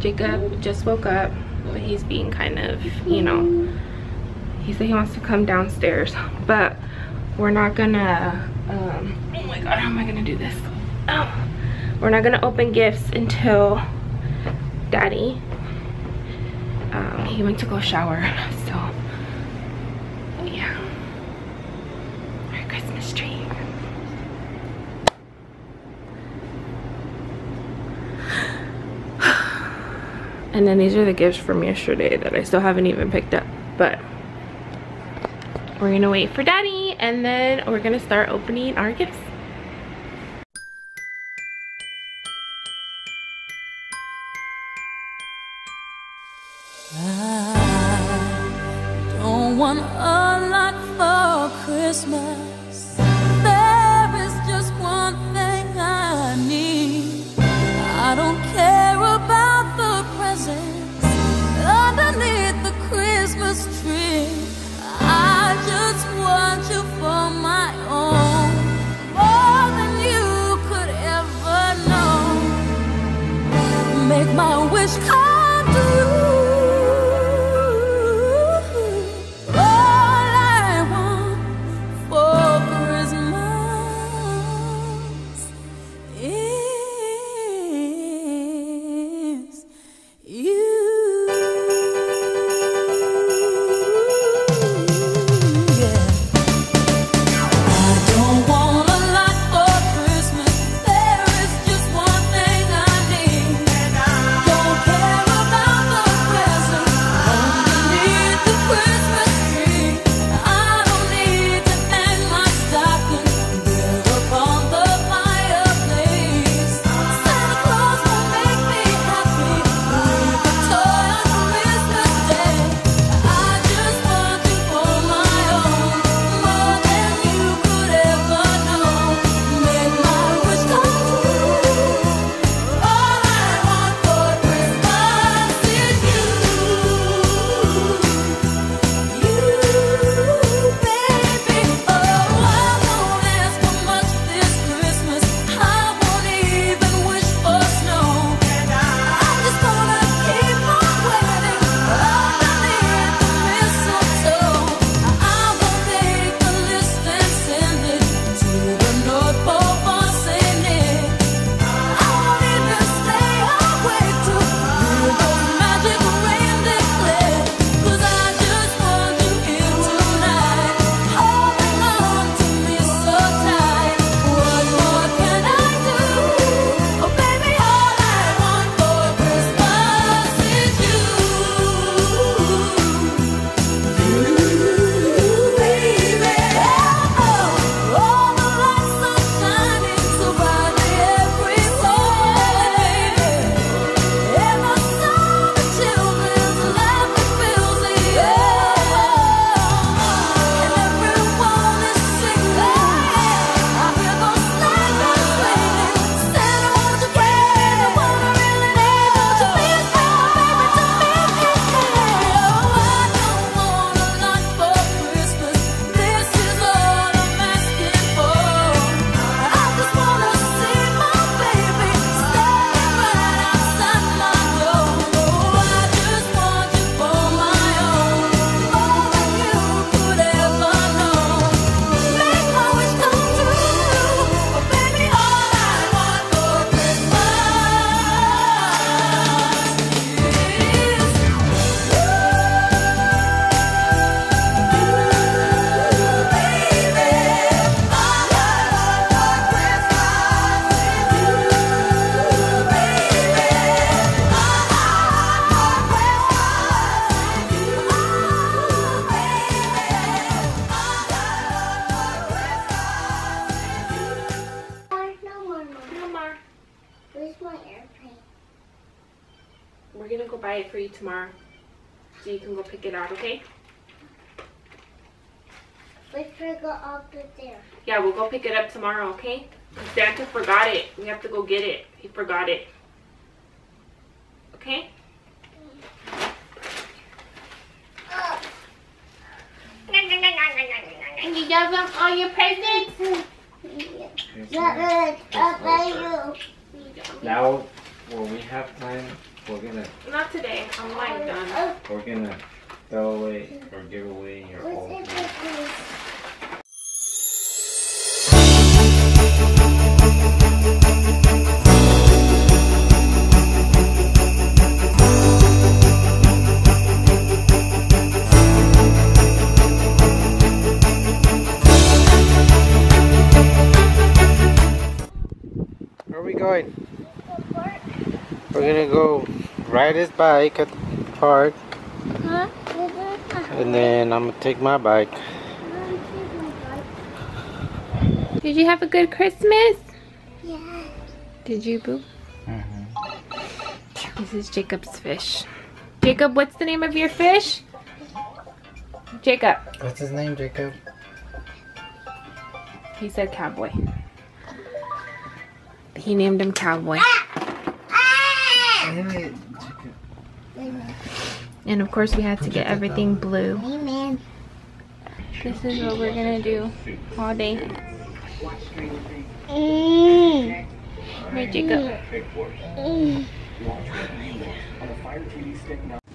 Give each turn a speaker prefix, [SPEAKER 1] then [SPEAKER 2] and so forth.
[SPEAKER 1] Jacob just woke up, but he's being kind of, you know, he said he wants to come downstairs, but we're not gonna, oh my God, how am I gonna do this? Oh, we're not gonna open gifts until Daddy, he went to go shower, so yeah. Our Christmas tree. And then these are the gifts from yesterday that I still haven't even picked up, but we're gonna wait for Daddy and then we're gonna start opening our gifts.
[SPEAKER 2] I don't want a lot for Christmas. There is just one thing I need. I don't care about the presents underneath the Christmas tree. I just want you for my own, more than you could ever know. Make my wish come true.
[SPEAKER 1] We're gonna go buy it for you tomorrow, so you can go pick it out, okay?
[SPEAKER 3] Let's go up to there.
[SPEAKER 1] Yeah, we'll go pick it up tomorrow, okay? Santa forgot it. We have to go get it. He forgot it. Okay? And you got them all your presents?
[SPEAKER 3] Yes.
[SPEAKER 4] Now, when we have time We're gonna
[SPEAKER 1] Not today. I'm like done.
[SPEAKER 4] we're gonna throw away or give away your old
[SPEAKER 3] What's
[SPEAKER 4] one.
[SPEAKER 3] it, please?
[SPEAKER 4] Where are we going? We're gonna go ride his bike at the park,
[SPEAKER 3] Huh?
[SPEAKER 4] and then I'm gonna take my bike.
[SPEAKER 1] Did you have a good Christmas?
[SPEAKER 3] Yeah.
[SPEAKER 1] Did you, boo? This is Jacob's fish. Jacob, what's the name of your fish? Jacob.
[SPEAKER 4] What's his name, Jacob?
[SPEAKER 1] He said cowboy. He named him Cowboy. And of course we had to get everything blue.
[SPEAKER 3] Amen.
[SPEAKER 1] This is what we're gonna do all day. Right, Jacob?